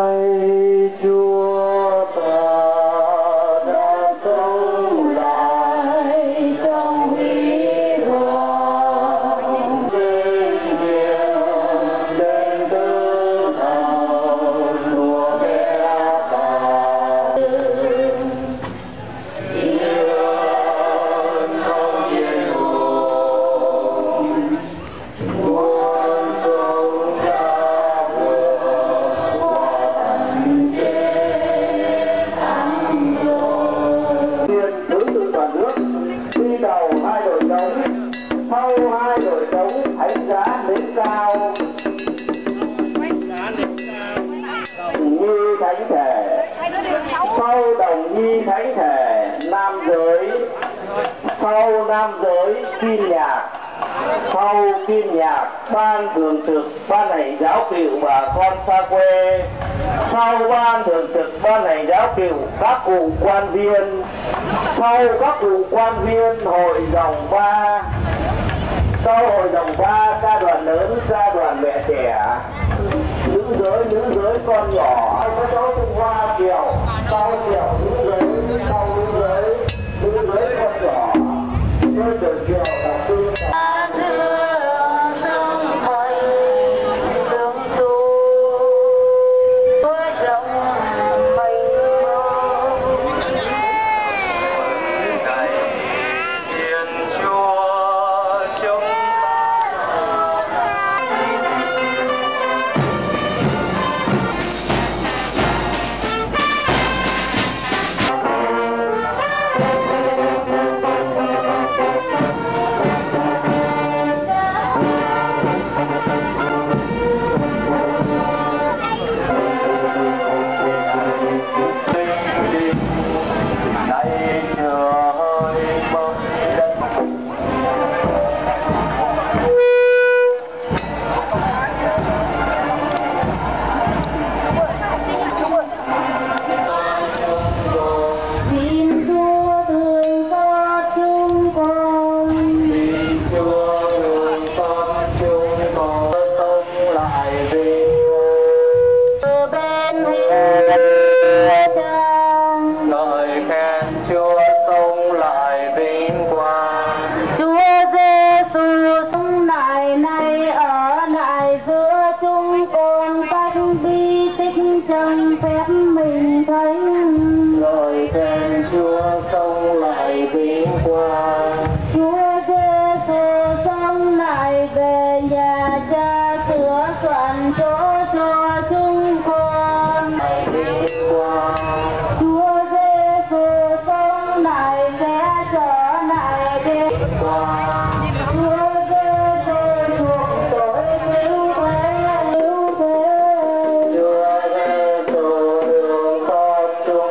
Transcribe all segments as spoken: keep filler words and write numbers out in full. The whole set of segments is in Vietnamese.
lạy Chúa ta đã sống lại trong huy hoàng vinh diệu đến tự hào của mẹ ta. Sau hai đội trống đánh giá đến cao như thánh thể, sau đồng nhi thánh thể nam giới, sau nam giới kim nhạc, sau kim nhạc ban thường trực ban hành giáo cựu bà con xa quê, sau ban thường trực ban hành giáo cựu các cụ quan viên, sau các cụ quan viên hội đồng ba, sau hội đồng ba ca đoàn lớn ca đoàn mẹ trẻ, nữ giới nữ giới con nhỏ, có cháu Trung Hoa Kiều, sau Kiều nữ giới, sau nữ giới nữ giới con nhỏ, tôi được Kiều đọc tư. Trong phép mình thấy rồi khen Chúa sống lại vinh quang, Chúa Giêsu sống lại về nhà cha sửa soạn chỗ cho chúng con lại vinh quang. Chúa Giêsu sống lại sẽ trở lại vinh quang. Chúa Giêsu chuộc tội cứu thế cứu thế. Chúa Giêsu đường con Chúa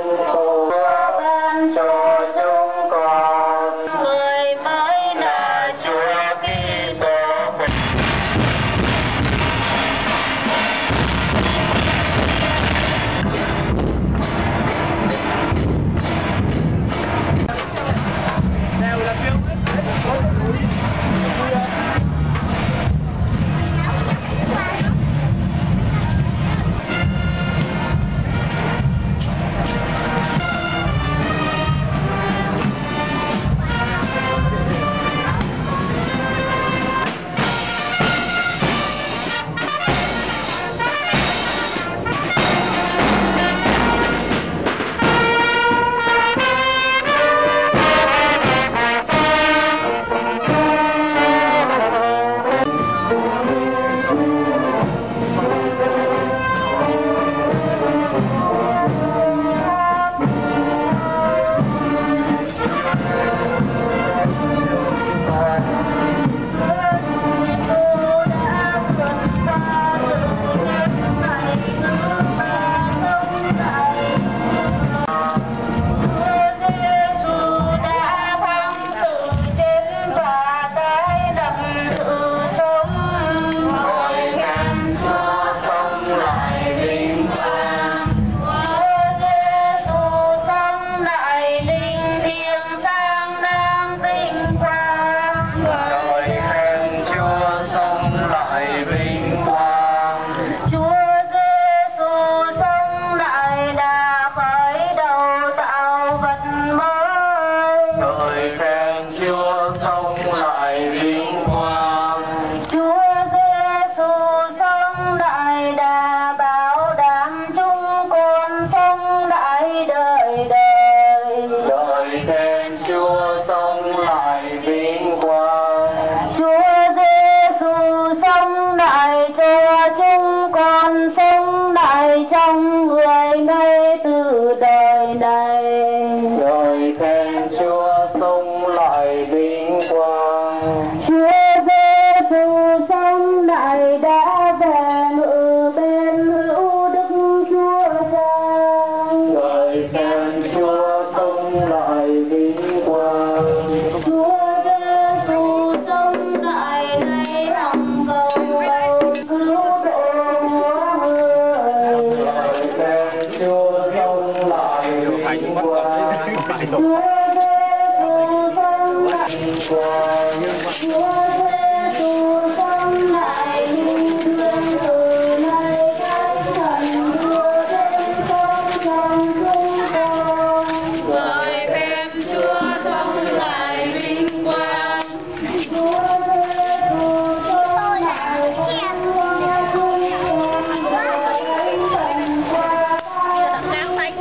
trong người ngay từ đời này. Ngợi khen Chúa sống lại vinh quang. Chúa Giêsu sống lại đã về ngự bên hữu Đức Chúa Cha. Ngợi khen Chúa sống lại vinh quang. Chúa Giêsu sống lại hãy lòng cầu cầu cứu độ Chúa ơi. Ngợi khen Chúa sống lại vinh quang. Chúa Giêsu sống lại Vinh quang. Chúa Giêsu sống lại linh thiêng từ nay thánh thần đưa đến sống trong chúng con. Ngợi khen Chúa sống lại vinh quang. Chúa Giêsu sống lại vinh quang chúng con và thánh thần qua Ngợi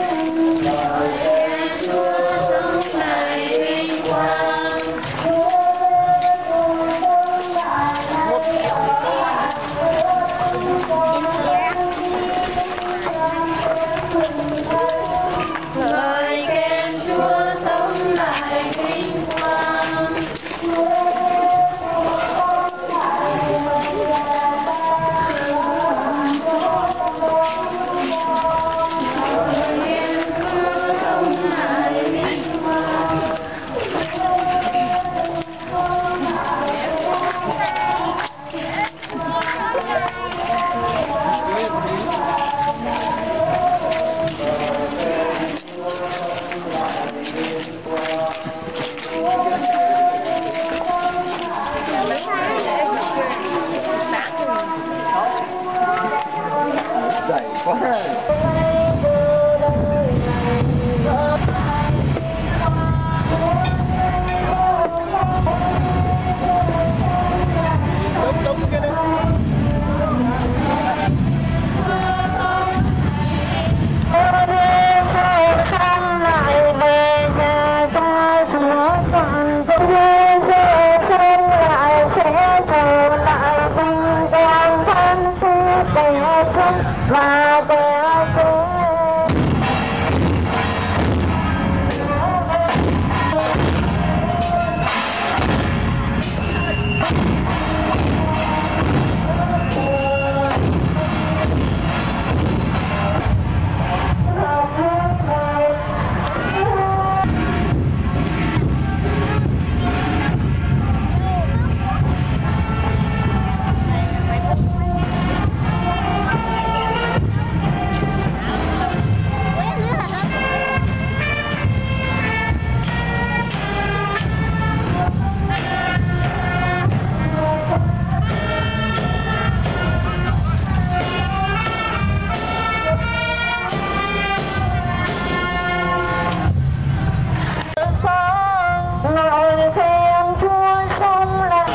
khen Chúa sống lại vinh quang. Chúa Giêsu sống lại Ngợi khen Chúa sống lại vinh quang. Dày quá. Đúng đúng cái đấy. Sống lại về nhà ta chúa toàn dân sống lại sẽ trở lại vinh quang thánh thứ kẻ sống và kẻ chết. Ngợi khen Chúa sống lại.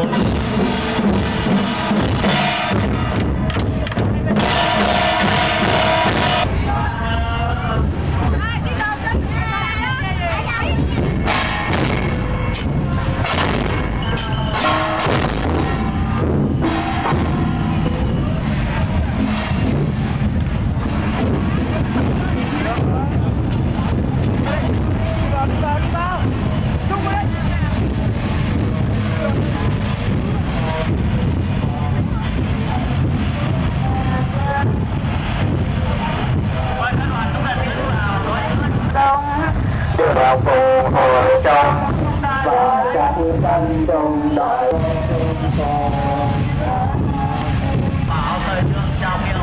Được vào phù hội trong và các sanh trong đại bảo thời thương trong yêu.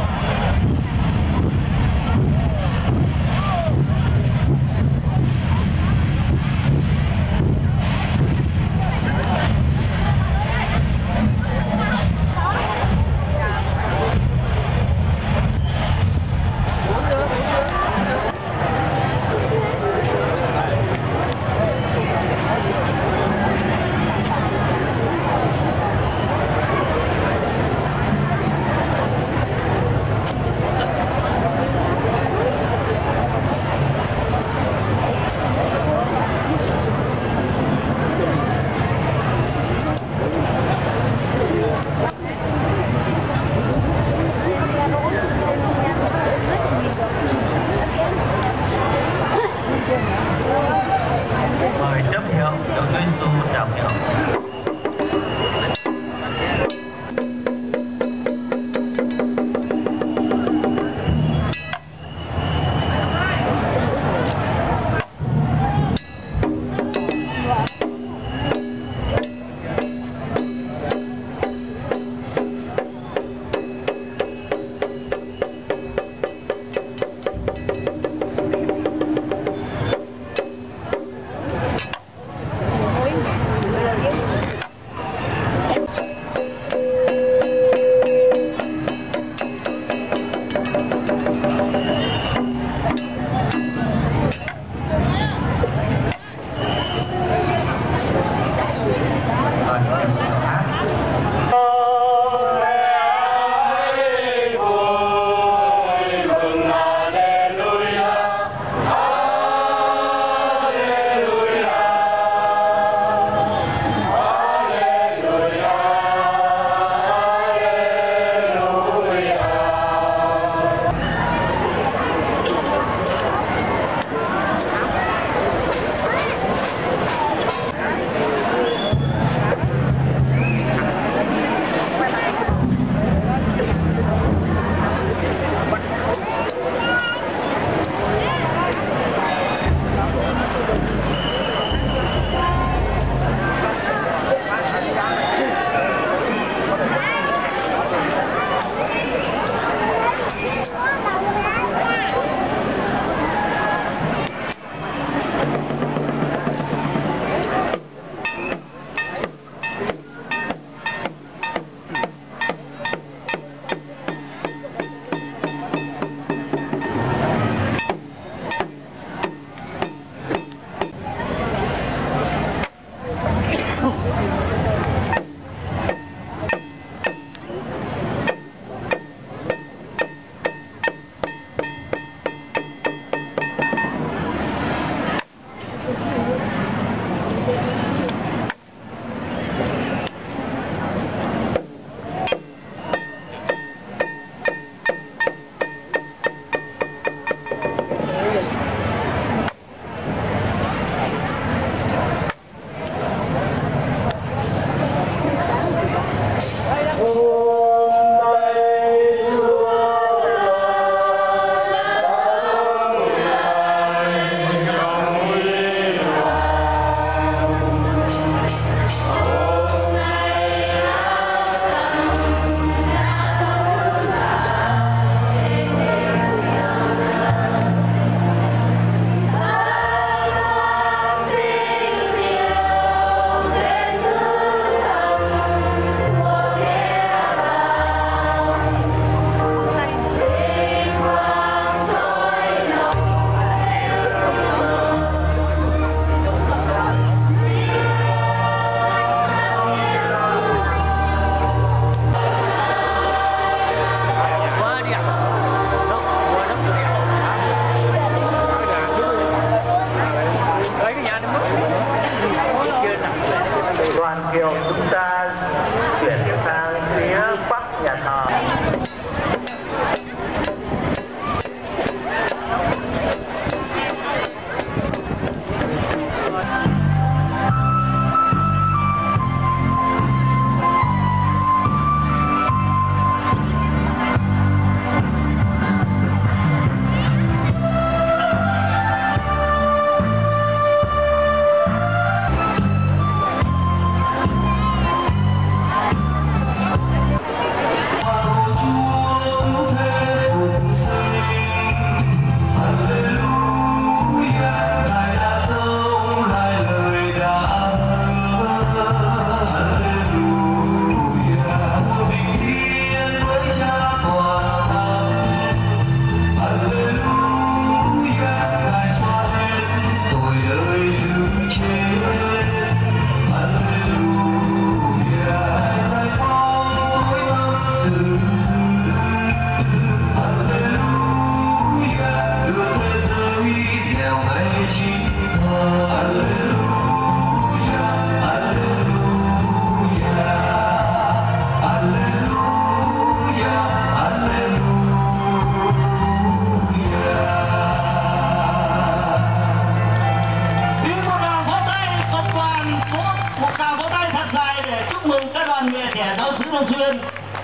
Long Xuyên.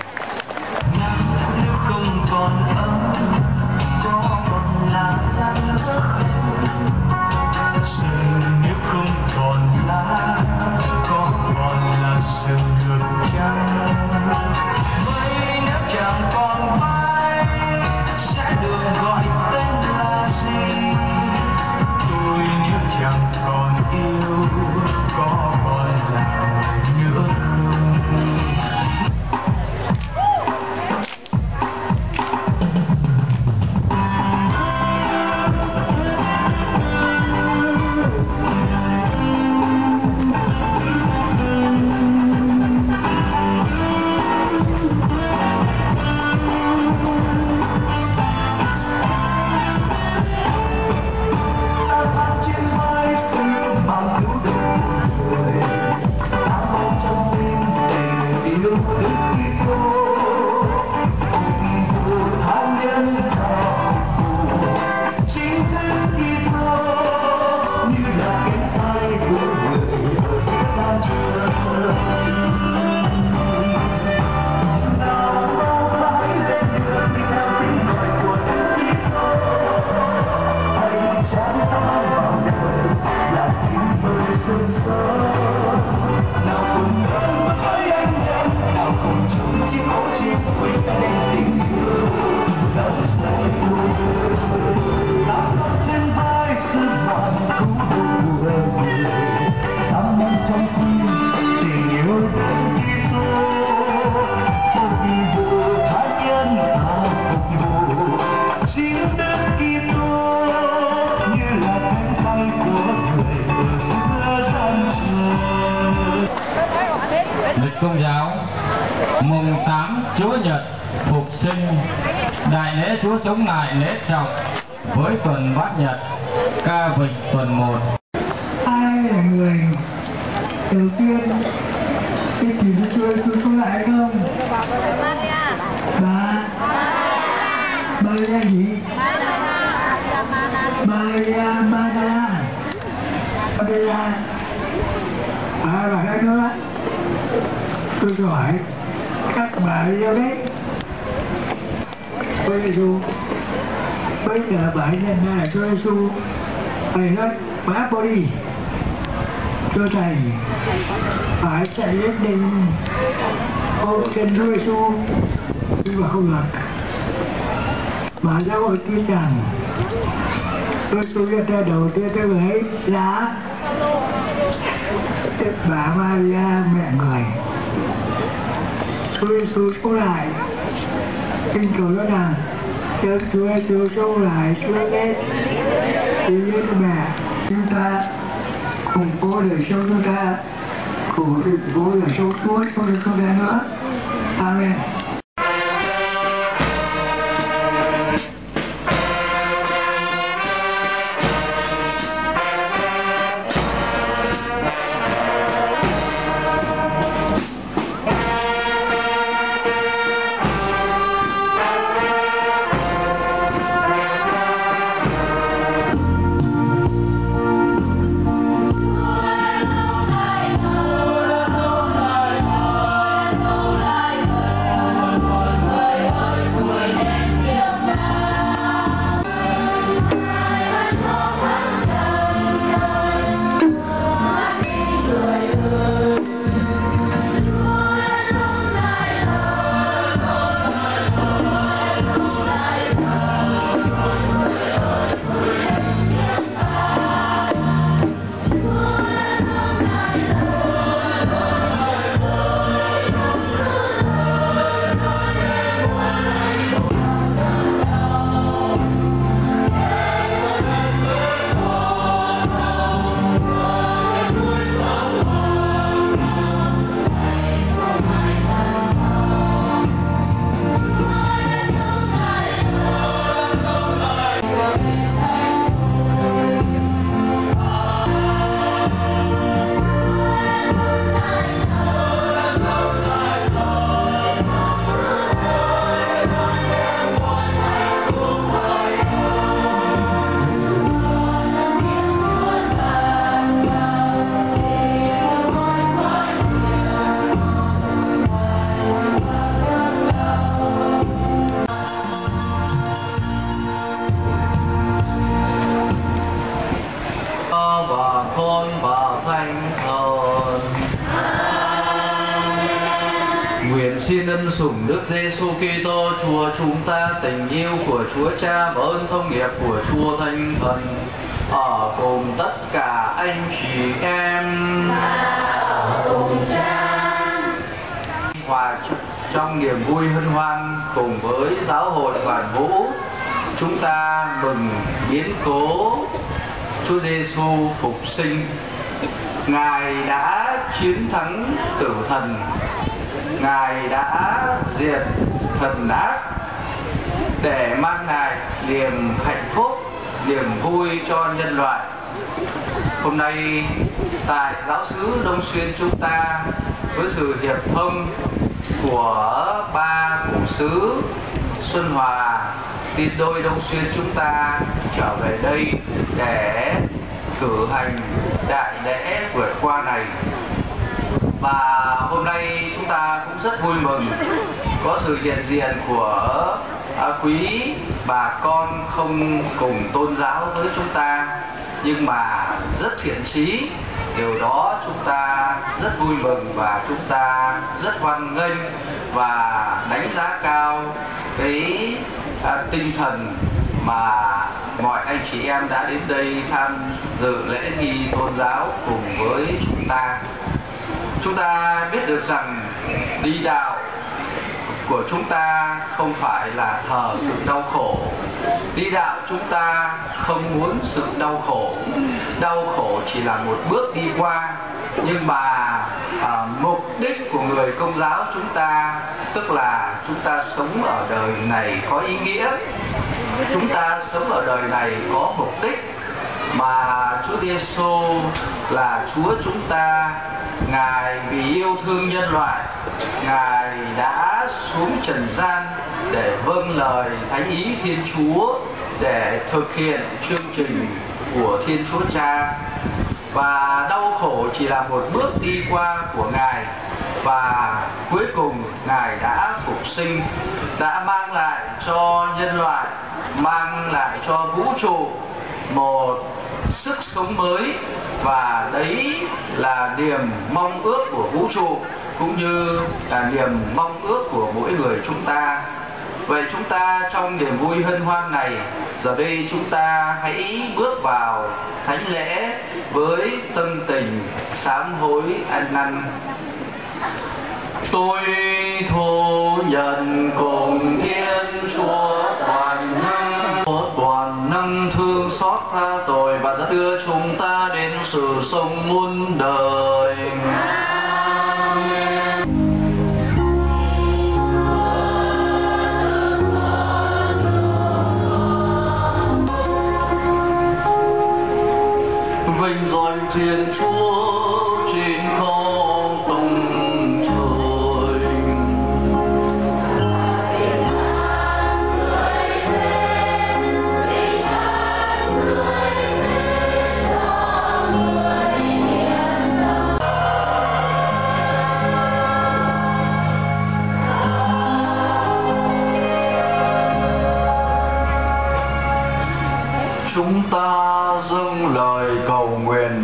Nếu không còn ấm có còn là đang ước sừng, nếu không còn lá có còn là sừng ngược trắng. Vậy nếu chẳng còn bay sẽ được gọi tên là gì? Tôi nếu chẳng còn yêu có còn là nữa không? Công giáo mùng tám Chúa Nhật phục sinh, đại lễ Chúa chống lại lễ trọng với tuần bát nhật, ca vịnh tuần một. Ai là người đầu tiên cái tìm Chúa Giêsu sống lại không? Bà Maria gì? Maria Magdalena. Maria à là cái đó. Tôi hỏi các bà đi đâu đấy? Chúa Giêsu bây giờ bà nhận ra là Chúa Giêsu. Thầy nói bác bỏ đi cho thầy phải chạy đến đình ôm chân Chúa Giêsu, nhưng mà không được. Bà giáo hội tin rằng Chúa Giêsu ra tay đầu tiên tới người ấy là bà Maria mẹ người. Chúa Giêsu sống lại, kinh cầu đó là cho Chúa Giêsu sống lại, Chúa đến tìm đến mẹ chúng ta, củng cố đời sống chúng ta, củng cố đời sống Chúa trong đời chúng ta nữa. Amen. xin ân sủng Đức Giêsu Kitô Chúa chúng ta, tình yêu của Chúa Cha và ơn thông nghiệp của Chúa Thánh Thần ở cùng tất cả anh chị em. Cùng Cha. Hòa trong niềm vui hân hoan cùng với giáo hội Hoàn Vũ, chúng ta mừng biến cố Chúa Giêsu phục sinh. Ngài đã chiến thắng tử thần, Ngài đã diệt thần ác để mang lại niềm hạnh phúc, niềm vui cho nhân loại. Hôm nay tại giáo xứ Đông Xuyên chúng ta, với sự hiệp thông của ba cụ xứ Xuân Hòa, Tiên Đôi, Đông Xuyên, chúng ta trở về đây để cử hành đại lễ vượt qua này. Và hôm nay chúng ta cũng rất vui mừng có sự hiện diện của quý bà con không cùng tôn giáo với chúng ta, nhưng mà rất thiện chí. Điều đó chúng ta rất vui mừng và chúng ta rất hoan nghênh và đánh giá cao cái à, tinh thần mà mọi anh chị em đã đến đây tham dự lễ nghi tôn giáo cùng với chúng ta. Chúng ta biết được rằng đi đạo của chúng ta không phải là thờ sự đau khổ. Đi đạo chúng ta không muốn sự đau khổ. Đau khổ chỉ là một bước đi qua. Nhưng mà à, mục đích của người Công giáo chúng ta, tức là chúng ta sống ở đời này có ý nghĩa, chúng ta sống ở đời này có mục đích, mà Chúa Giêsu là Chúa chúng ta. Ngài vì yêu thương nhân loại, Ngài đã xuống trần gian để vâng lời thánh ý Thiên Chúa, để thực hiện chương trình của Thiên Chúa Cha. Và đau khổ chỉ là một bước đi qua của Ngài, và cuối cùng Ngài đã phục sinh, đã mang lại cho nhân loại, mang lại cho vũ trụ một sức sống mới. Và đấy là niềm mong ước của vũ trụ, cũng như là niềm mong ước của mỗi người chúng ta. Vậy chúng ta trong niềm vui hân hoan này, giờ đây chúng ta hãy bước vào thánh lễ với tâm tình sám hối ăn năn. Tôi thổ nhận cùng Thiên Chúa toàn năng, toàn năng thương xót tha tội và dẫn đưa chúng ta đến sự sống muôn đời. Vinh danh Thiên Chúa trên không tung trời. Chúng ta dâng lời cầu nguyện.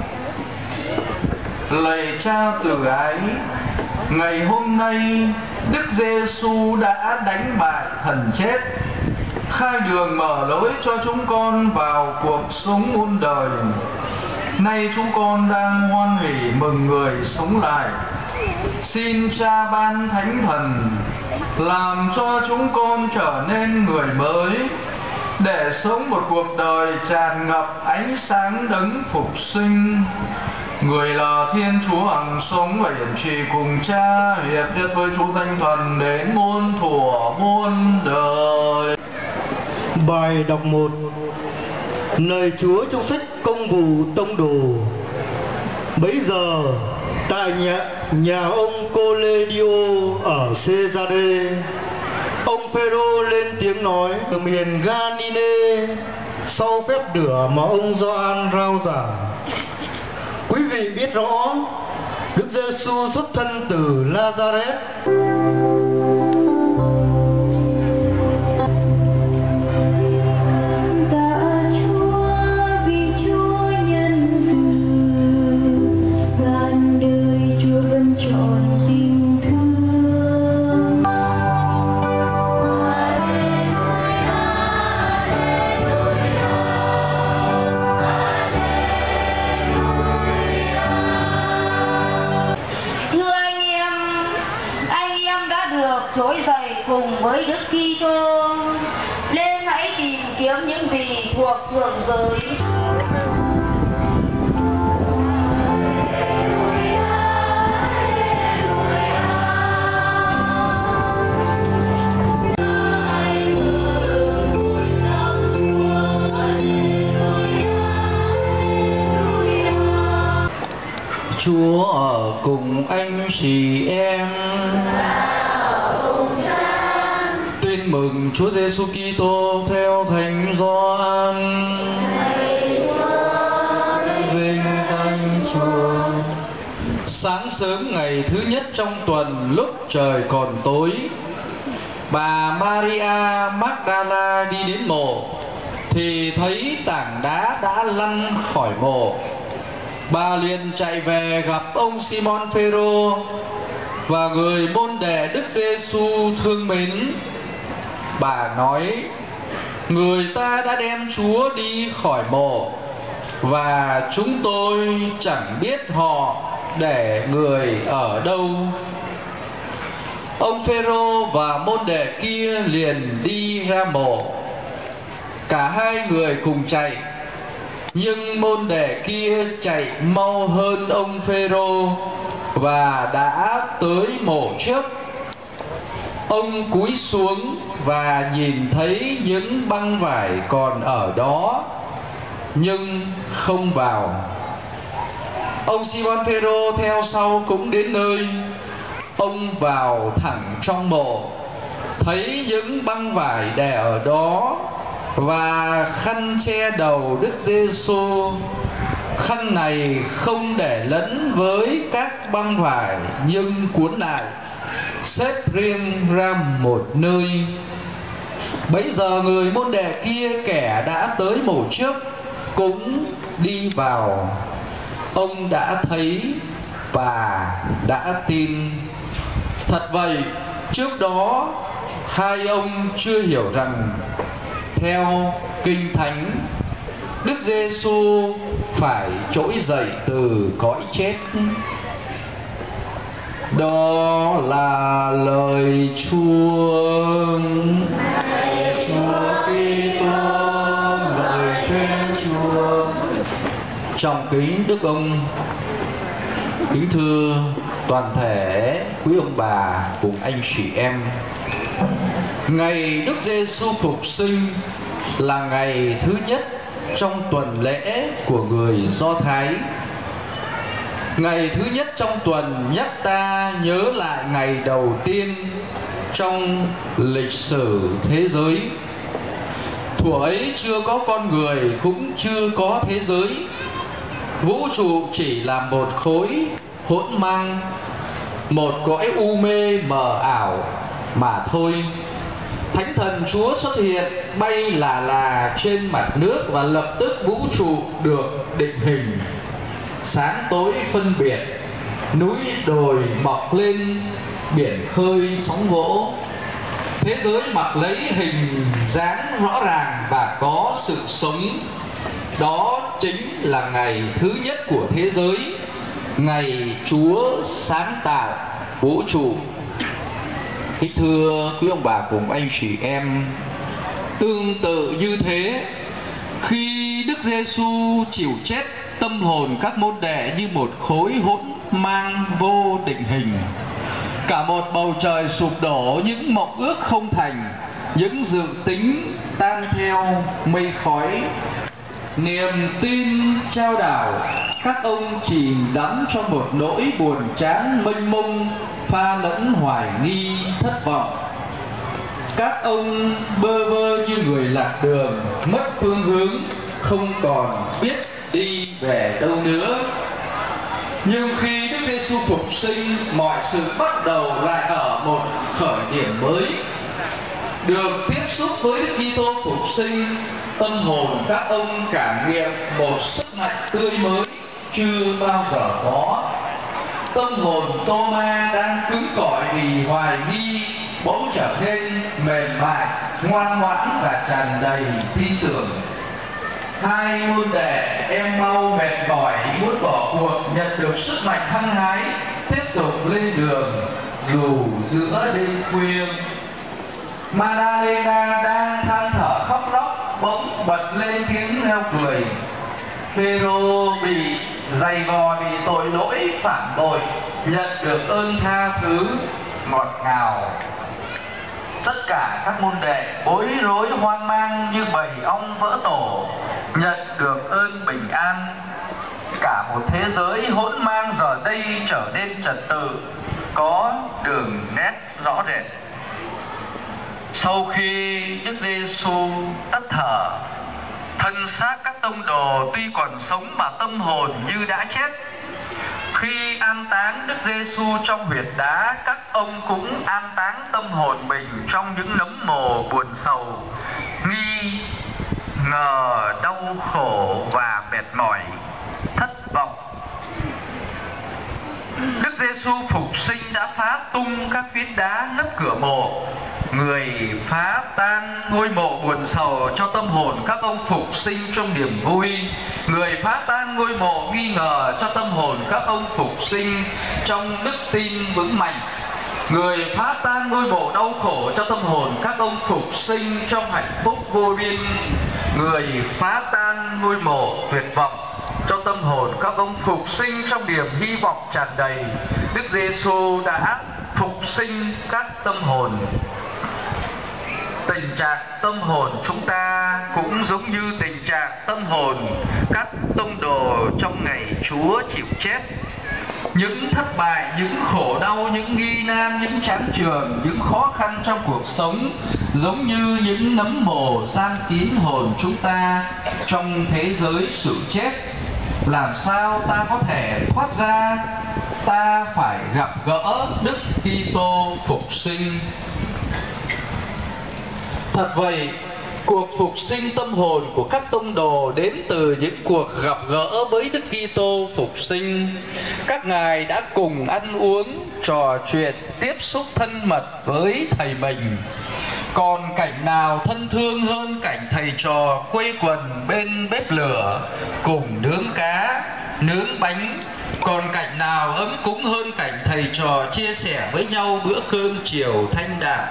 Lạy Cha từ ái, ngày hôm nay Đức Giêsu đã đánh bại thần chết, khai đường mở lối cho chúng con vào cuộc sống muôn đời. Nay chúng con đang hoan hỉ mừng người sống lại. Xin Cha ban Thánh Thần làm cho chúng con trở nên người mới, để sống một cuộc đời tràn ngập ánh sáng đấng phục sinh. Người là Thiên Chúa hằng sống và hiển trị cùng Cha hiệp nhất với Chúa Thánh Thần đến muôn thuở muôn đời. Bài đọc một. Lời Chúa trong sách Công vụ Tông Đồ. Bấy giờ tại nhà, nhà ông Cô-lê-đi-ô ở Cê-sa-rê, ông Phêrô lên tiếng nói từ miền Ga-li-lê sau phép rửa mà ông Gioan rao giảng. Quý vị biết rõ Đức Giêsu xuất thân từ Nazareth. Ngàn đời Chúa vẫn trọn tình thương. với Đức Kitô. Lên hãy tìm kiếm những gì thuộc thượng giới. Chúa ở cùng anh chị em. Tin mừng Chúa Giêsu Kitô theo Thánh Gioan. Vinh danh Chúa. Sáng sớm ngày thứ nhất trong tuần, lúc trời còn tối, bà Maria Magdala đi đến mộ thì thấy tảng đá đã lăn khỏi mộ. Bà liền chạy về gặp ông Simon Phêrô và người môn đệ Đức Giêsu thương mến. Bà nói: người ta đã đem Chúa đi khỏi mộ và chúng tôi chẳng biết họ để người ở đâu. Ông Phêrô và môn đệ kia liền đi ra mộ. Cả hai người cùng chạy, nhưng môn đệ kia chạy mau hơn ông Phêrô và đã tới mộ trước. Ông cúi xuống và nhìn thấy những băng vải còn ở đó, nhưng không vào. Ông Simon Phêrô theo sau cũng đến nơi. Ông vào thẳng trong mộ, thấy những băng vải để ở đó và khăn che đầu Đức Giêsu. Khăn này không để lẫn với các băng vải, nhưng cuốn lại, xếp riêng ra một nơi. Bấy giờ người môn đệ kia, kẻ đã tới mộ trước, cũng đi vào. Ông đã thấy và đã tin. Thật vậy, trước đó hai ông chưa hiểu rằng theo Kinh Thánh, Đức Giêsu phải trỗi dậy từ cõi chết. Đó là lời Chúa. Chúa Kitô, lời khen Chúa. Trong kính Đức ông, kính thưa toàn thể quý ông bà cùng anh chị em, ngày Đức Giêsu phục sinh là ngày thứ nhất trong tuần lễ của người Do Thái. Ngày thứ nhất trong tuần nhắc ta nhớ lại ngày đầu tiên trong lịch sử thế giới. Thuở ấy chưa có con người, cũng chưa có thế giới. Vũ trụ chỉ là một khối hỗn mang, một cõi u mê mờ ảo mà thôi. Thánh thần Chúa xuất hiện bay là là trên mặt nước và lập tức vũ trụ được định hình. Sáng tối phân biệt, núi đồi mọc lên, biển khơi sóng vỗ. Thế giới mặc lấy hình dáng rõ ràng và có sự sống. Đó chính là ngày thứ nhất của thế giới, ngày Chúa sáng tạo vũ trụ. Kính thưa quý ông bà cùng anh chị em, tương tự như thế, khi Đức Giêsu chịu chết, tâm hồn các môn đệ như một khối hỗn mang vô định hình. Cả một bầu trời sụp đổ, những mộng ước không thành, những dự tính tan theo mây khói. Niềm tin trao đảo, các ông chìm đắm trong một nỗi buồn chán mênh mông, pha lẫn hoài nghi thất vọng. Các ông bơ vơ như người lạc đường, mất phương hướng, không còn biết đi về đâu nữa. Nhưng khi Đức Giêsu phục sinh, mọi sự bắt đầu lại ở một khởi điểm mới. Được tiếp xúc với Đức Kitô phục sinh, tâm hồn các ông cảm nghiệm một sức mạnh tươi mới chưa bao giờ có. Tâm hồn Tô-ma đang cứng cỏi vì hoài nghi bỗng trở nên mềm mại, ngoan ngoãn và tràn đầy tin tưởng. Hai môn đệ Em-mau mệt mỏi muốn bỏ cuộc, nhận được sức mạnh hăng hái tiếp tục lên đường dù giữa đêm khuya. Madalena đang than thở khóc lóc, bỗng bật lên tiếng reo cười. Phêrô bị dày vò vì tội lỗi phản bội, nhận được ơn tha thứ ngọt ngào. Tất cả các môn đệ bối rối hoang mang như bầy ong vỡ tổ, nhận được ơn bình an. Cả một thế giới hỗn mang giờ đây trở nên trật tự, có đường nét rõ rệt. Sau khi Đức Giêsu tắt thở, thân xác các tông đồ tuy còn sống mà tâm hồn như đã chết. Khi an táng Đức Giêsu trong huyệt đá, các ông cũng an táng tâm hồn mình trong những nấm mồ buồn sầu, nghi ngờ, đau khổ và mệt mỏi, thất vọng. Đức Giêsu phục sinh đã phá tung các phiến đá lấp cửa mộ. Người phá tan ngôi mộ buồn sầu cho tâm hồn các ông phục sinh trong niềm vui. Người phá tan ngôi mộ nghi ngờ cho tâm hồn các ông phục sinh trong đức tin vững mạnh. Người phá tan ngôi mộ đau khổ cho tâm hồn các ông phục sinh trong hạnh phúc vô biên. Người phá tan ngôi mộ tuyệt vọng cho tâm hồn các ông phục sinh trong niềm hy vọng tràn đầy. Đức Giêsu đã phục sinh các tâm hồn. Tình trạng tâm hồn chúng ta cũng giống như tình trạng tâm hồn các tông đồ trong ngày Chúa chịu chết. Những thất bại, những khổ đau, những nghi nan, những chán chường, những khó khăn trong cuộc sống giống như những nấm mồ giam kín hồn chúng ta trong thế giới sự chết. Làm sao ta có thể thoát ra? Ta phải gặp gỡ Đức Kitô phục sinh. Thật vậy, cuộc phục sinh tâm hồn của các tông đồ đến từ những cuộc gặp gỡ với Đức Kitô phục sinh. Các ngài đã cùng ăn uống, trò chuyện, tiếp xúc thân mật với thầy mình. Còn cảnh nào thân thương hơn cảnh thầy trò quây quần bên bếp lửa cùng nướng cá, nướng bánh? Còn cảnh nào ấm cúng hơn cảnh thầy trò chia sẻ với nhau bữa cơm chiều thanh đạm?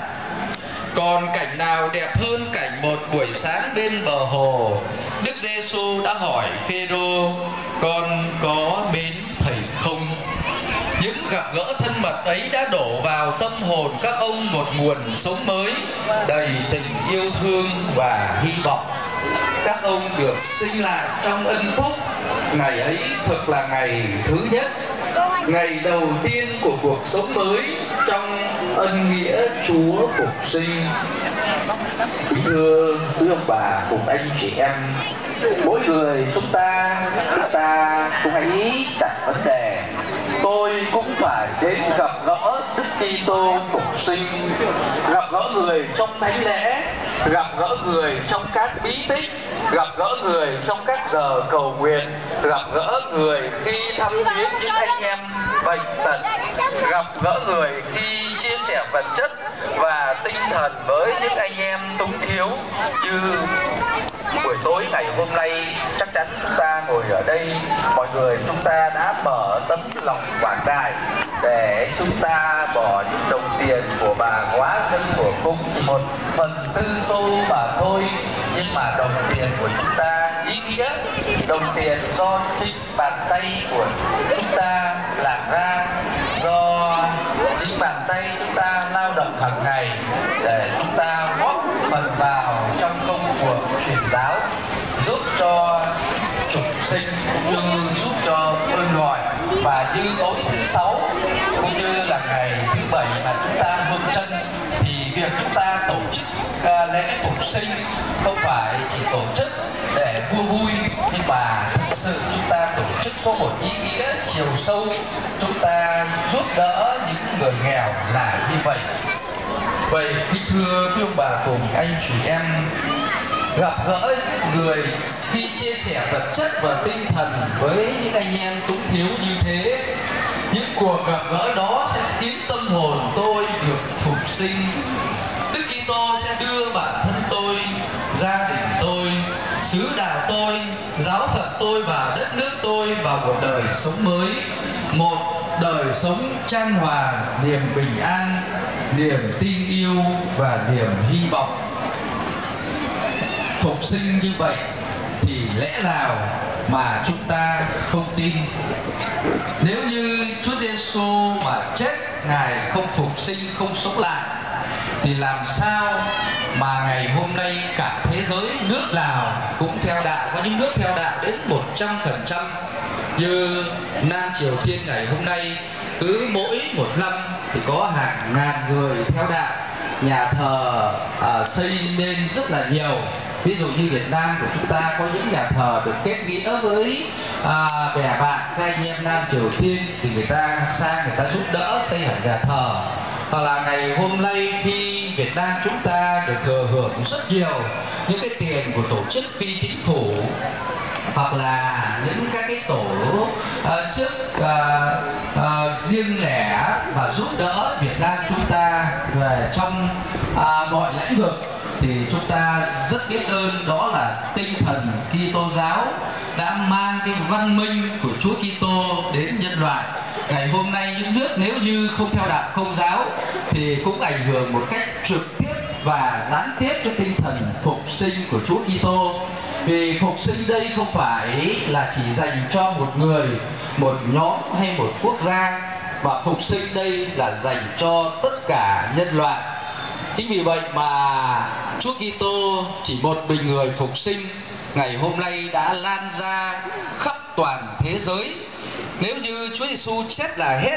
Còn cảnh nào đẹp hơn cảnh một buổi sáng bên bờ hồ, Đức Giêsu đã hỏi Phêrô: con có mến thầy không? Những gặp gỡ thân mật ấy đã đổ vào tâm hồn các ông một nguồn sống mới, đầy tình yêu thương và hy vọng. Các ông được sinh lại trong ân phúc. Ngày ấy thực là ngày thứ nhất, ngày đầu tiên của cuộc sống mới trong ân nghĩa Chúa phục sinh. Kính thưa quý ông bà cùng anh chị em, mỗi người chúng ta chúng ta cũng hãy đặt vấn đề: tôi cũng phải đến gặp gỡ Đức Kitô phục sinh, gặp gỡ người trong thánh lễ, gặp gỡ người trong các bí tích, gặp gỡ người trong các giờ cầu nguyện, gặp gỡ người khi thăm viếng những anh em bệnh tật, gặp gỡ người khi chia sẻ vật chất và tinh thần với những anh em túng thiếu. Như buổi tối ngày hôm nay, chắc chắn chúng ta ngồi ở đây, mọi người chúng ta đã mở tấm lòng quảng đại để chúng ta bỏ những đồng tiền của bà hóa thân của cung, một phần tư xu mà thôi, nhưng mà đồng tiền của chúng ta ý nghĩa, đồng tiền do chính bàn tay của chúng ta làm ra, do chính bàn tay chúng ta lao động hàng ngày để chúng ta góp phần vào trong công cuộc truyền giáo, giúp cho trục sinh cũng như giúp cho ơn gọi. Và như tối thứ sáu cũng như là ngày thứ bảy mà chúng ta vương chân, thì việc chúng ta tổ chức uh, lễ phục sinh không phải chỉ tổ chức để vui vui, nhưng mà thực sự chúng ta tổ chức có một ý nghĩa chiều sâu, chúng ta giúp đỡ những người nghèo là như vậy. Vậy kính thưa quý ông bà cùng anh chị em, gặp gỡ người khi chia sẻ vật chất và tinh thần với những anh em túng thiếu như thế, những cuộc gặp gỡ đó sẽ khiến tâm hồn tôi được phục sinh. Đức Kitô sẽ đưa bản thân tôi, gia đình tôi, xứ đạo tôi, giáo phận tôi và đất nước tôi vào một đời sống mới, một đời sống chan hòa niềm bình an. niềm tin yêu và niềm hy vọng. Phục sinh như vậy thì lẽ nào mà chúng ta không tin? Nếu như Chúa Giêsu mà chết, Ngài không phục sinh, không sống lại, thì làm sao mà ngày hôm nay cả thế giới nước nào cũng theo đạo, có những nước theo đạo đến một trăm phần trăm. Như Nam Triều Tiên ngày hôm nay, cứ mỗi một năm thì có hàng ngàn người theo đạo, nhà thờ à, xây nên rất là nhiều. Ví dụ như Việt Nam của chúng ta có những nhà thờ được kết nghĩa với à, bè bạn, các anh em Nam Triều Tiên, thì người ta sang người ta giúp đỡ xây hẳn nhà thờ. Hoặc là ngày hôm nay khi Việt Nam chúng ta được thừa hưởng rất nhiều những cái tiền của tổ chức phi chính phủ, hoặc là những các cái tổ uh, chức uh, uh, riêng lẻ và giúp đỡ Việt Nam chúng ta về trong uh, mọi lĩnh vực, thì chúng ta rất biết ơn. Đó là tinh thần Kitô giáo đã mang cái văn minh của Chúa Kitô đến nhân loại. Ngày hôm nay những nước nếu như không theo đạo Công giáo thì cũng ảnh hưởng một cách trực tiếp và gián tiếp cho tinh thần phục sinh của Chúa Kitô. Vì phục sinh đây không phải là chỉ dành cho một người, một nhóm hay một quốc gia, mà phục sinh đây là dành cho tất cả nhân loại. Chính vì vậy mà Chúa Kitô chỉ một mình người phục sinh ngày hôm nay đã lan ra khắp toàn thế giới. Nếu như Chúa Giêsu chết là hết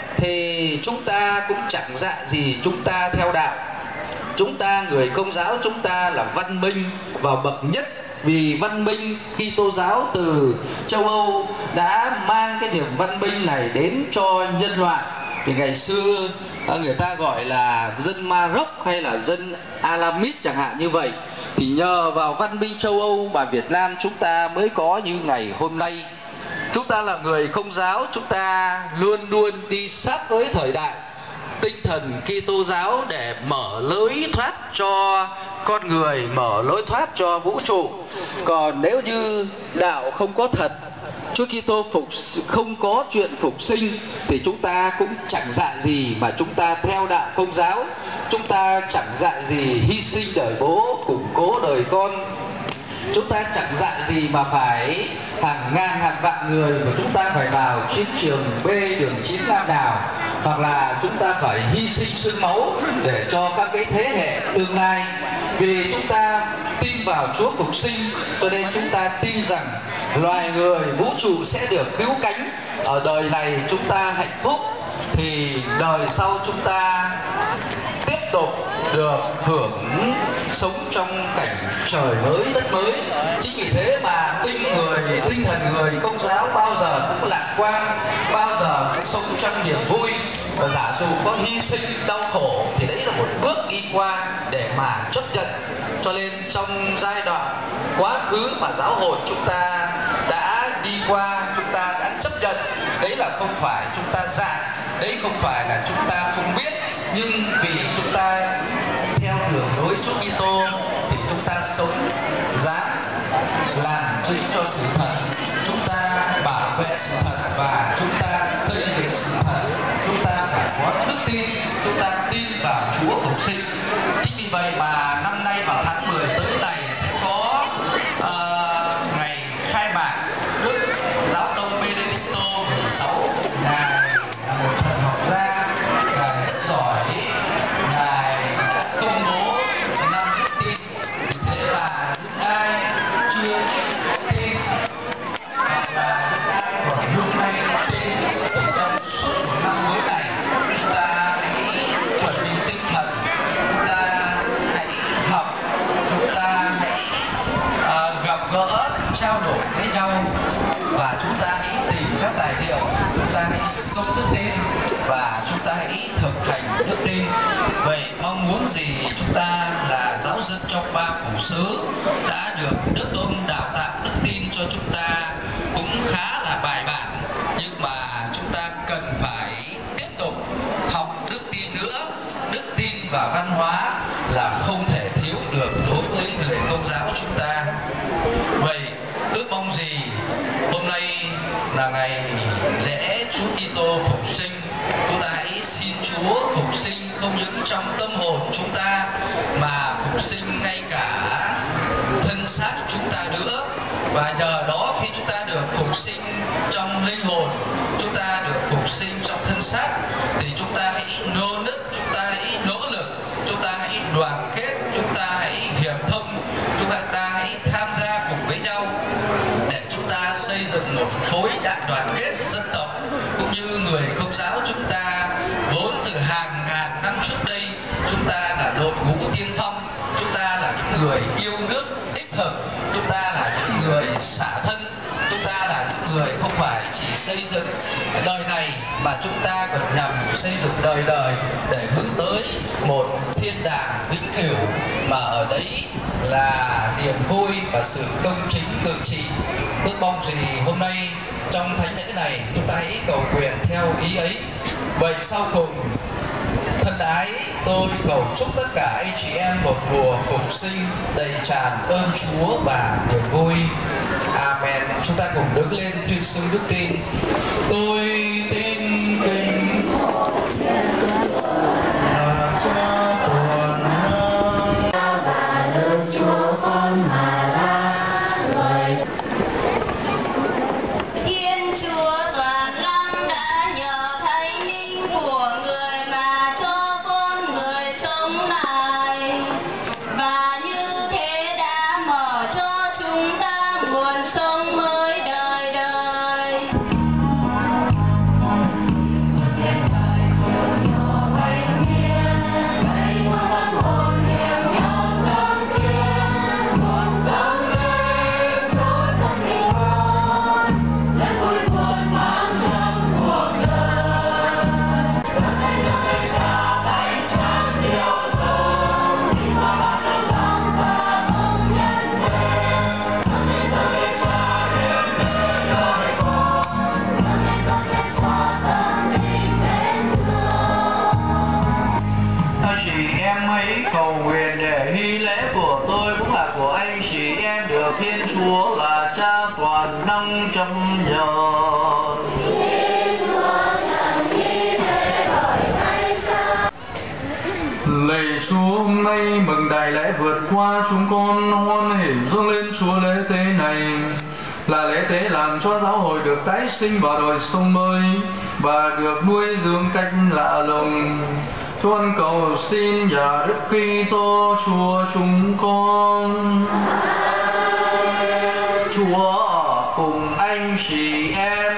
thì chúng ta cũng chẳng dạ gì chúng ta theo đạo. Chúng ta người Công giáo, chúng ta là văn minh và bậc nhất, vì văn minh Kitô giáo từ châu Âu đã mang cái niềm văn minh này đến cho nhân loại. Thì ngày xưa người ta gọi là dân Maroc hay là dân Alamit chẳng hạn như vậy, thì nhờ vào văn minh châu Âu mà Việt Nam chúng ta mới có như ngày hôm nay. Chúng ta là người Công giáo, chúng ta luôn luôn đi sát với thời đại, tinh thần Kitô giáo để mở lối thoát cho con người, mở lối thoát cho vũ trụ. Còn nếu như đạo không có thật, Chúa Kitô phục không có chuyện phục sinh, thì chúng ta cũng chẳng dạy gì mà chúng ta theo đạo Công giáo. Chúng ta chẳng dạy gì hy sinh đời bố, củng cố đời con. Chúng ta chẳng dạy gì mà phải hàng ngàn hàng vạn người mà chúng ta phải vào chiến trường B đường chín Nam Đảo, hoặc là chúng ta phải hy sinh xương máu để cho các cái thế hệ tương lai. Vì chúng ta tin vào Chúa phục sinh, cho nên chúng ta tin rằng loài người, vũ trụ sẽ được cứu cánh. Ở đời này chúng ta hạnh phúc thì đời sau chúng ta tiếp tục được hưởng sống trong cảnh trời mới đất mới. Chính vì thế mà tinh người tinh thần người Công giáo bao giờ cũng lạc quan, bao giờ cũng sống trong niềm vui, và giả dụ có hy sinh đau khổ thì đấy là một bước đi qua để mà chấp nhận. Cho nên trong giai đoạn quá khứ mà giáo hội chúng ta đã đi qua, chúng ta đã chấp nhận, đấy là không phải chúng ta dại, đấy không phải là chúng ta không biết, nhưng vì chúng ta theo đường lối Chúa Kitô thì chúng ta sống dám làm chứng cho sự thật, chúng ta bảo vệ sự thật và chúng ta xây dựng sự thật. Chúng ta phải có đức tin, chúng ta tin vào Chúa phục sinh. Chính vì vậy mà năm nay vào tháng mười tới này sẽ có uh, ngày khai mạc Đức Giáo tông Benedicto mười sáu. Ngài là một thần học gia, ngài rất giỏi, ngài công bố năm đức tin. Thế là những ai chưa có tin hoặc là những ai còn lúc nay có tin thì trong suốt một năm mới này chúng ta hãy chuẩn bị tinh thần, chúng ta hãy học, chúng ta hãy uh, gặp gỡ, trao đổi với nhau, và chúng ta hãy tìm các tài liệu, chúng ta hãy sống đức tin và chúng ta hãy thực hành đức tin. Vậy mong muốn gì chúng ta là giáo dân trong ba phủ xứ đã được Đức Ông đào tạo đức tin cho chúng ta cũng khá là bài bản, nhưng mà chúng ta cần phải tiếp tục học đức tin nữa. Đức tin và văn hóa là không thể thiếu được đối với người Công giáo chúng ta. Vậy ước mong gì? Hôm nay là ngày lễ Chúa Kitô phục sinh, chúng ta hãy xin Chúa phục sinh không những trong tâm hồn chúng ta mà phục sinh ngay cả thân xác chúng ta nữa. Và nhờ đó khi chúng ta được phục sinh trong linh hồn, chúng ta được phục sinh trong thân xác, thì chúng ta hãy nô nức, chúng ta hãy nỗ lực, chúng ta hãy đoàn kết, chúng ta hãy hiệp thông, chúng ta hãy tham gia cùng với nhau để chúng ta xây dựng một khối đại đoàn kết dân tộc, cũng như người Công giáo chúng ta vốn từ hàng ngàn năm trước đây chúng ta là đội ngũ tiên phong, chúng ta là những người yêu nước đích thực, chúng ta là những người xả thân, chúng ta là những người không phải chỉ xây dựng đời này mà chúng ta còn nhằm xây dựng đời đời để hướng tới một thiên đàng vĩnh cửu, mà ở đấy là niềm vui và sự công chính cương trị. Ước mong gì hôm nay trong thánh lễ này chúng ta hãy cầu nguyện theo ý ấy. Vậy sau cùng, thân ái, tôi cầu chúc tất cả anh chị em một mùa phục sinh đầy tràn ơn Chúa và niềm vui. Amen. Chúng ta cùng đứng lên tuyên xưng đức tin. Tôi tin kính là Cha toàn năng và Đức Chúa Con mà ra lời. Thiên Chúa toàn năng đã nhờ thánh linh của người mà cho con người sống lại, và như thế đã mở cho chúng ta nguồn sống mới đời đời. Anh chị em hãy cầu nguyện để nghi lễ của tôi cũng là của anh chị em được Thiên Chúa là Cha toàn năng chấp nhận. Lạy Chúa, hôm nay mừng đại lễ vượt qua chúng con hoan hỉ dâng lên Chúa lễ tế này, là lễ tế làm cho giáo hội được tái sinh vào đời sống mới và được nuôi dưỡng cách lạ lùng. Con cầu xin nhờ Đức Kitô Chúa chúng con. Chúa ở cùng anh chị em.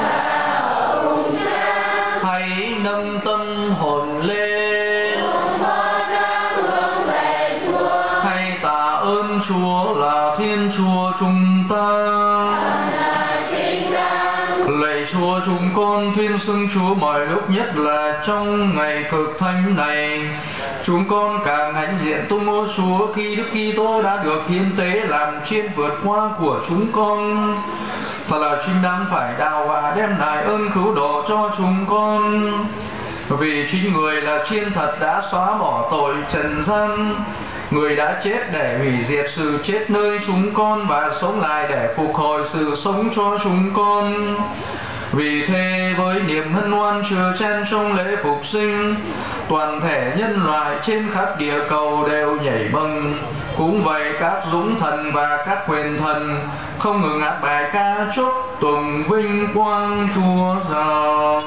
Hãy nâng tâm hồn lên. Hãy tạ ơn Chúa là Thiên Chúa chúng ta. Lạy Chúa, chúng con tuyên xưng Chúa mọi lúc, nhất là trong ngày cực thánh này. Chúng con càng hãnh diện tung hô Chúa khi Đức Kitô đã được hiến tế làm chiên vượt qua của chúng con. Thật là chính đáng phải đào và đem lại ơn cứu độ cho chúng con. Vì chính người là chiên thật đã xóa bỏ tội trần gian. Người đã chết để hủy diệt sự chết nơi chúng con và sống lại để phục hồi sự sống cho chúng con. Vì thế với niềm hân hoan chứa chan trong lễ phục sinh, toàn thể nhân loại trên khắp địa cầu đều nhảy mừng. Cũng vậy các dũng thần và các huyền thần không ngừng hát bài ca chúc tụng vinh quang Chúa rằng: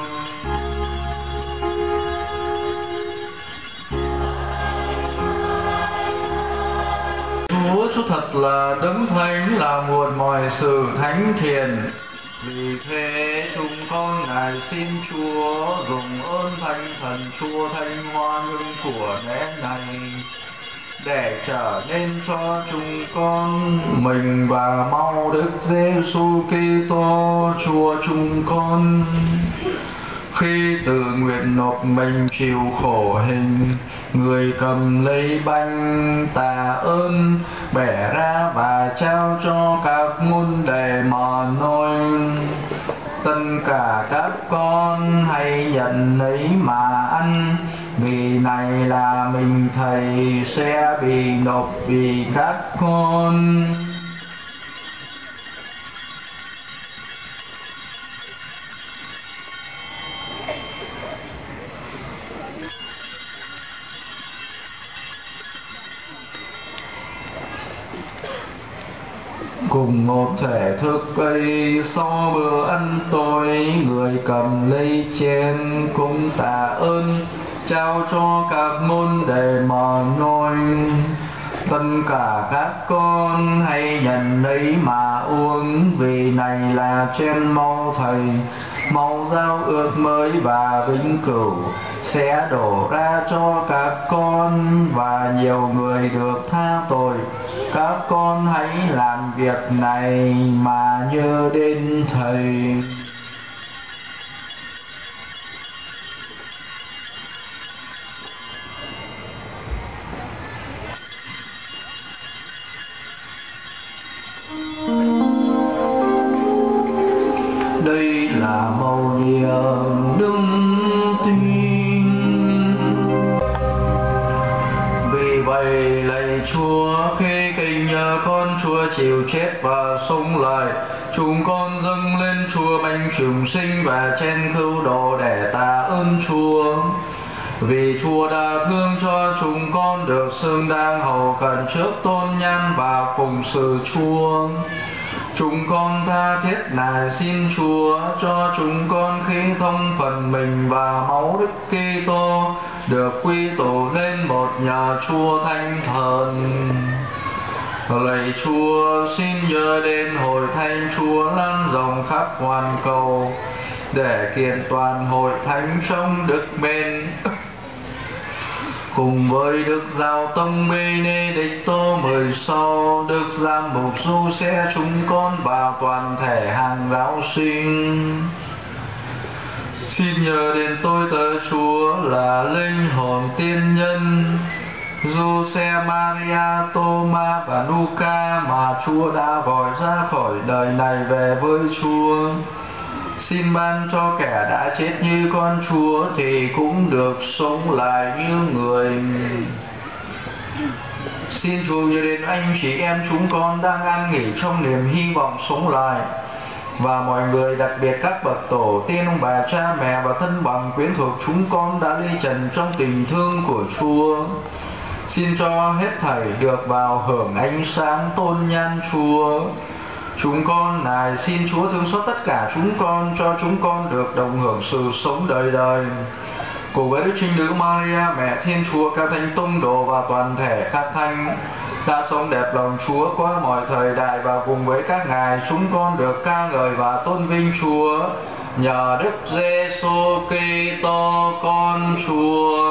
Chúa, Chúa thật là đấng thánh, là nguồn mọi sự thánh thiện. Vì thế chúng con ngài xin Chúa dùng ơn thánh thần Chúa thanh hoa hương của lễ này để trở nên cho chúng con mình và mau Đức Giêsu Kitô Chúa chúng con. Khi tự nguyện nộp mình chịu khổ hình, người cầm lấy bánh tạ ơn, bẻ ra và trao cho các môn đệ mà nói: tất cả các con hãy nhận lấy mà ăn, vì này là mình Thầy sẽ bị nộp vì các con. cùng một thể thức cây. Sau bữa ăn tối, người cầm ly chén cũng tạ ơn, trao cho các môn đệ mà nói: tất cả các con hãy nhận lấy mà uống, vì này là chén máu Thầy, máu giao ước mới và vĩnh cửu, sẽ đổ ra cho các con và nhiều người được tha tội. Các con hãy làm việc này mà nhớ đến Thầy. Đây là mầu nhiệm đức tin. Vì vậy lạy Chúa, khi kinh nhờ con Chúa chịu chết và sống lại, chúng con dâng lên Chúa bánh trường sinh và chén cứu độ để tạ ơn Chúa. Vì Chúa đã thương cho chúng con được xứng đáng hầu cận trước tôn nhan và phụng sự Chúa, chúng con tha thiết nài xin Chúa cho chúng con khi thông phần mình và máu Đức Kitô được quy tụ lên một nhà Chúa Thánh Thần. Lạy Chúa, xin nhớ đến hội thánh Chúa lan rộng khắp hoàn cầu, để kiện toàn hội thánh trong đức mến, cùng với Đức Giáo Tông Benedicto mười sáu, Đức Giám mục Du Xe chúng con và toàn thể hàng giáo sinh. Xin nhớ đến tôi tớ Chúa là linh hồn tiên nhân Giuse Maria, Toma và Luca mà Chúa đã gọi ra khỏi đời này về với Chúa. Xin ban cho kẻ đã chết như con Chúa thì cũng được sống lại như người. Xin Chúa nhớ đến anh chị em chúng con đang an nghỉ trong niềm hy vọng sống lại, và mọi người, đặc biệt các bậc tổ tiên, ông bà, cha mẹ và thân bằng quyến thuộc chúng con đã ly trần trong tình thương của Chúa. Xin cho hết thảy được vào hưởng ánh sáng tôn nhan Chúa. Chúng con nài xin Chúa thương xót tất cả chúng con, cho chúng con được đồng hưởng sự sống đời đời. Cùng với Đức Trinh Nữ Maria, Mẹ Thiên Chúa, các thánh tông đồ và toàn thể các thánh đã sống đẹp lòng Chúa qua mọi thời đại, và cùng với các ngài chúng con được ca ngợi và tôn vinh Chúa nhờ Đức Giêsu Kitô con Chúa.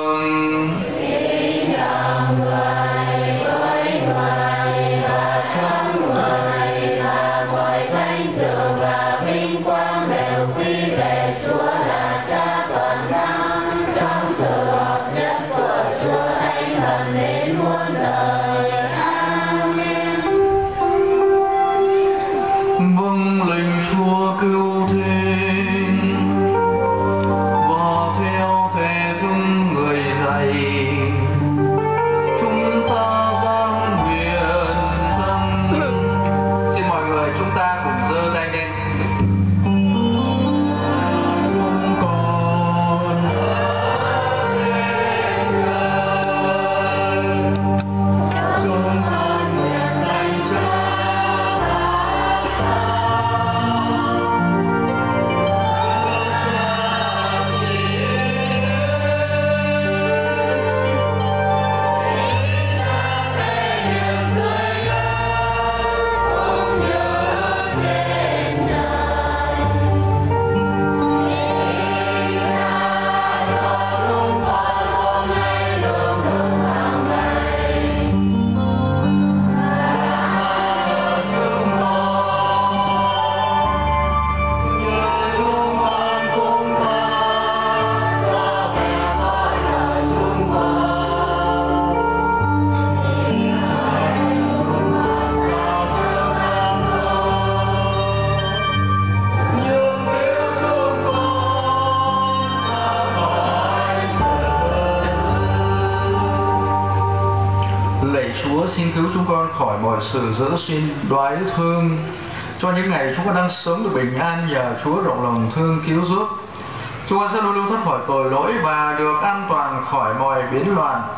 Xin cứu chúng con khỏi mọi sự dỡ xin đoái thương, cho những ngày chúng con đang sống được bình an nhờ Chúa rộng lòng thương cứu giúp. Chúng con sẽ luôn luôn thoát khỏi tội lỗi và được an toàn khỏi mọi biến loạn.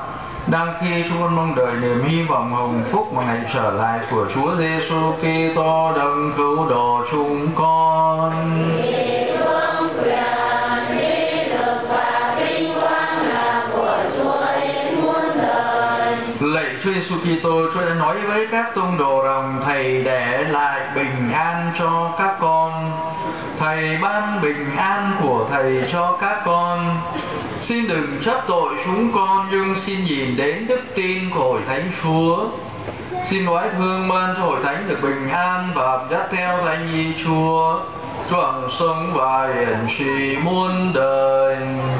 Đang khi chúng con mong đợi niềm hy vọng hồng phúc mà ngày trở lại của Chúa Giêsu Kitô đấng cứu độ chúng con. Lạy Chúa Giêsu Kitô, Chúa đã nói với các tông đồ rằng Thầy để lại bình an cho các con. Thầy ban bình an của Thầy cho các con. Xin đừng trách tội chúng con, nhưng xin nhìn đến đức tin của Hội Thánh Chúa. Xin nói thương ban cho Hội Thánh được bình an và dắt theo Thánh Nhi Chúa, Chúa hằng sống và hiển trị muôn đời.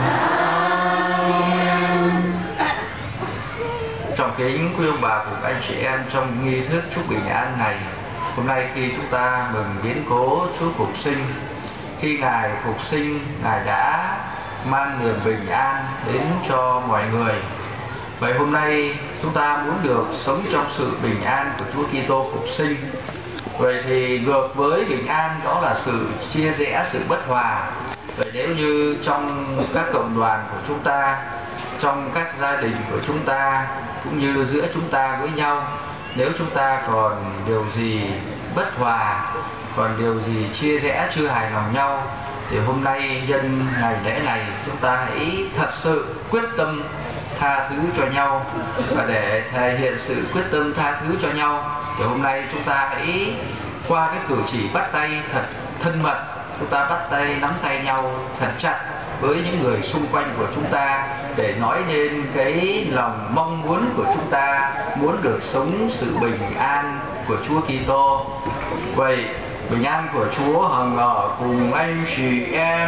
Trọng kính quý ông bà cùng anh chị em trong nghi thức chúc bình an này, hôm nay khi chúng ta mừng biến cố Chúa phục sinh, khi Ngài phục sinh, Ngài đã mang niềm bình an đến cho mọi người. Vậy hôm nay chúng ta muốn được sống trong sự bình an của Chúa Kitô phục sinh. Vậy thì ngược với bình an đó là sự chia rẽ, sự bất hòa. Vậy nếu như trong các cộng đoàn của chúng ta, trong các gia đình của chúng ta, cũng như giữa chúng ta với nhau, nếu chúng ta còn điều gì bất hòa, còn điều gì chia rẽ chưa hài lòng nhau, thì hôm nay nhân ngày lễ này chúng ta hãy thật sự quyết tâm tha thứ cho nhau. Và để thể hiện sự quyết tâm tha thứ cho nhau thì hôm nay chúng ta hãy qua cái cử chỉ bắt tay thật thân mật, chúng ta bắt tay nắm tay nhau thật chặt với những người xung quanh của chúng ta, để nói lên cái lòng mong muốn của chúng ta, muốn được sống sự bình an của Chúa Kitô. Vậy bình an của Chúa hằng ở cùng anh chị em.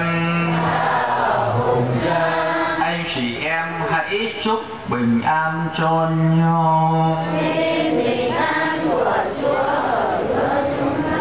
Anh chị em hãy chúc bình an cho nhau. Bình an của Chúa ở giữa chúng ta.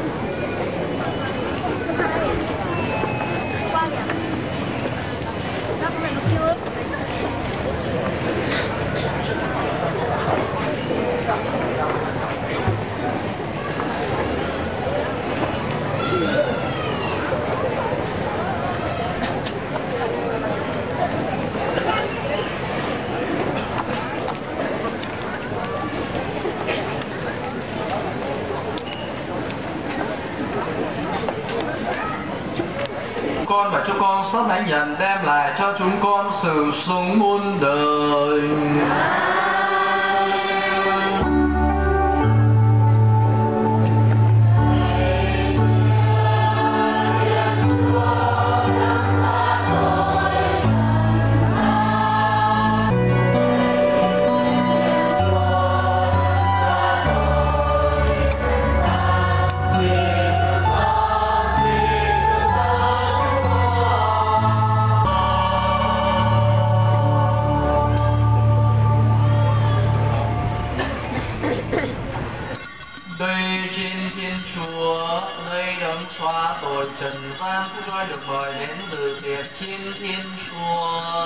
Con và chúng con sắp thánh nhận đem lại cho chúng con sự sống muôn đời. Trần gian cũng nói được mời đến dự tiệc trên thiên chùa.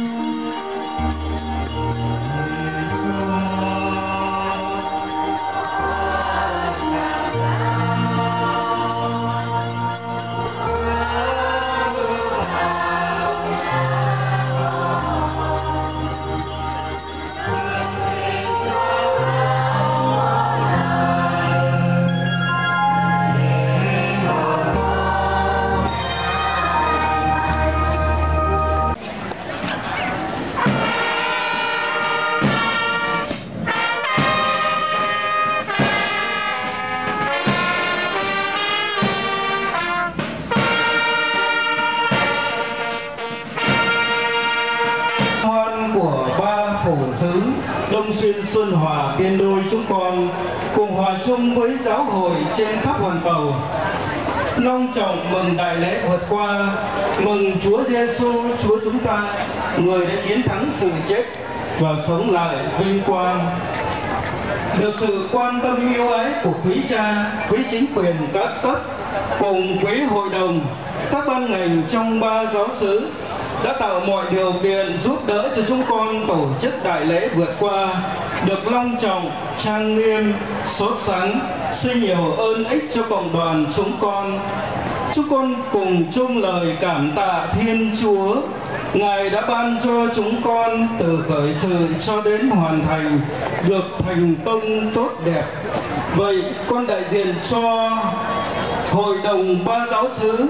Đông Xuyên Xuân Hòa Tiên Đôi chúng con cùng hòa chung với giáo hội trên khắp hoàn cầu long trọng mừng đại lễ vượt qua, mừng Chúa Giêsu Chúa chúng ta, người đã chiến thắng sự chết và sống lại vinh quang. Được sự quan tâm yêu ái của quý cha, quý chính quyền các cấp cùng quý hội đồng, các ban ngành trong ba giáo xứ đã tạo mọi điều kiện giúp đỡ cho chúng con tổ chức đại lễ vượt qua được long trọng, trang nghiêm, sốt sắng, sinh nhiều ơn ích cho cộng đoàn chúng con. Chúng con cùng chung lời cảm tạ Thiên Chúa, Ngài đã ban cho chúng con từ khởi sự cho đến hoàn thành được thành công tốt đẹp. Vậy con đại diện cho Hội đồng Ba Giáo xứ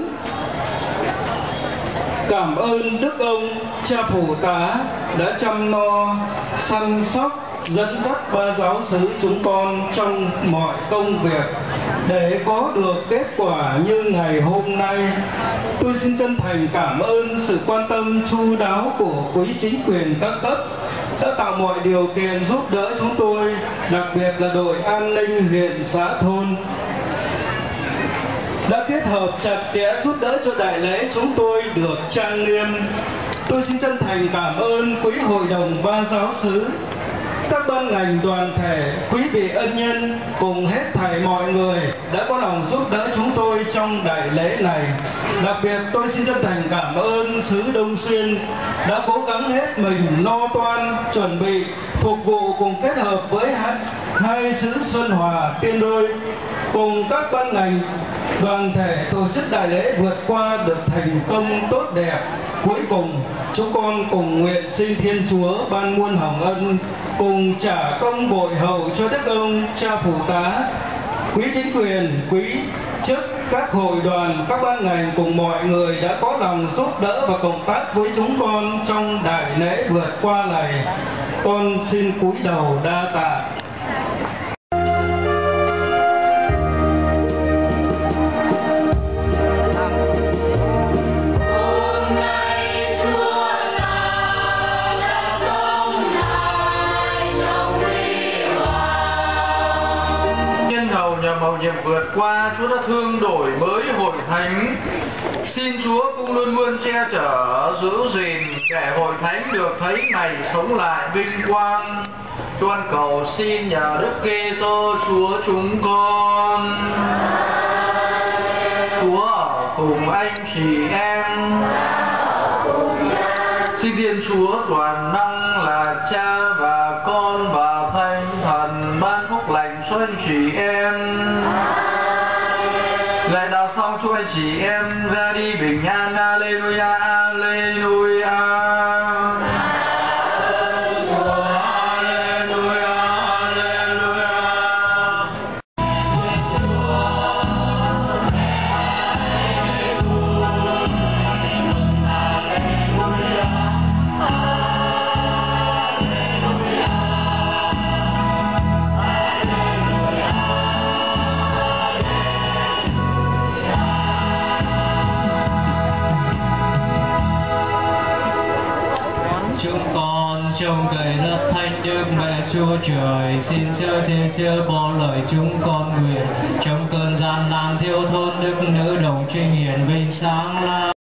cảm ơn Đức ông Cha Phụ tá đã chăm lo, săn sóc, dẫn dắt Ba Giáo xứ chúng con trong mọi công việc để có được kết quả như ngày hôm nay. Tôi xin chân thành cảm ơn sự quan tâm chu đáo của quý chính quyền các cấp đã tạo mọi điều kiện giúp đỡ chúng tôi, đặc biệt là đội an ninh huyện xã thôn đã kết hợp chặt chẽ giúp đỡ cho đại lễ chúng tôi được trang nghiêm. Tôi xin chân thành cảm ơn quý hội đồng Ba Giáo xứ, các ban ngành đoàn thể, quý vị ân nhân cùng hết thảy mọi người đã có lòng giúp đỡ chúng tôi trong đại lễ này. Đặc biệt tôi xin chân thành cảm ơn xứ Đông Xuyên đã cố gắng hết mình lo toan, chuẩn bị, phục vụ cùng kết hợp với hai, hai xứ Xuân Hòa, Tiên Đôi cùng các ban ngành đoàn thể tổ chức đại lễ vượt qua được thành công tốt đẹp. Cuối cùng chúng con cùng nguyện xin Thiên Chúa ban muôn hồng ân, cùng trả công bội hậu cho Đức ông Cha Phụ tá, quý chính quyền, quý chức, các hội đoàn, các ban ngành cùng mọi người đã có lòng giúp đỡ và cộng tác với chúng con trong đại lễ vượt qua này. Con xin cúi đầu đa tạ. Nhờ mầu nhiệm vượt qua, Chúa đã thương đổi mới hội thánh. Xin Chúa cũng luôn luôn che chở, giữ gìn để hội thánh được thấy ngày sống lại vinh quang. Con cầu xin nhờ Đức Kitô Chúa chúng con. Chúa ở cùng anh chị em. Xin Thiên Chúa toàn năng là Cha và Con và Thánh Thần ban phúc lành cho anh chị em. Lại đào xong chúc anh chị em ra đi bình an. Alleluia, Alleluia. Trong cậy lớp thanh đức mẹ Chúa Trời, xin chớ thiên chớ bỏ lời chúng con nguyện. Trong cơn gian nan thiếu thốn, đức nữ đồng trinh hiển vinh sáng la.